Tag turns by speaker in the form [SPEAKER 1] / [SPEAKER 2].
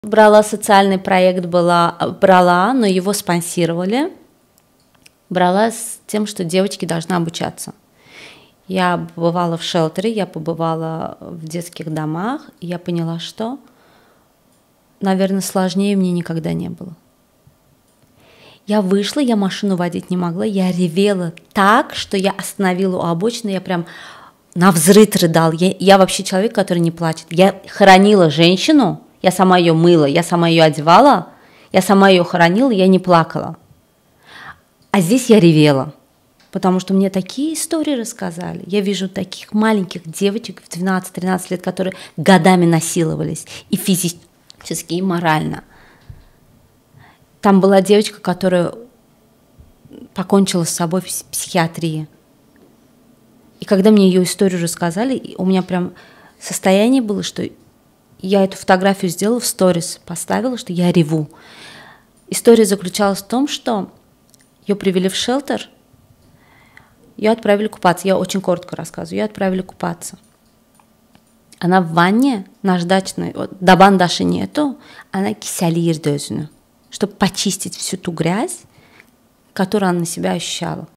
[SPEAKER 1] Брала социальный проект, брала, но его спонсировали. Брала с тем, что девочки должны обучаться. Я побывала в шелтере, я побывала в детских домах, и я поняла, что, наверное, сложнее мне никогда не было. Я вышла, я машину водить не могла, я ревела так, что я остановила у обочины, я прям навзрыд рыдала. Я вообще человек, который не плачет. Я хоронила женщину, я сама ее мыла, я сама ее одевала, я сама ее хоронила, я не плакала. А здесь я ревела, потому что мне такие истории рассказали. Я вижу таких маленьких девочек в 12-13 лет, которые годами насиловались и физически, и морально. Там была девочка, которая покончила с собой в психиатрии. И когда мне ее историю рассказали, у меня прям состояние было, что я эту фотографию сделала в сторис, поставила, что я реву. История заключалась в том, что ее привели в шелтер, ее отправили купаться. Я очень коротко рассказываю. Ее отправили купаться. Она в ванне, наждачной, дабан даши нету, она кисялир дözünü, чтобы почистить всю ту грязь, которую она на себя ощущала.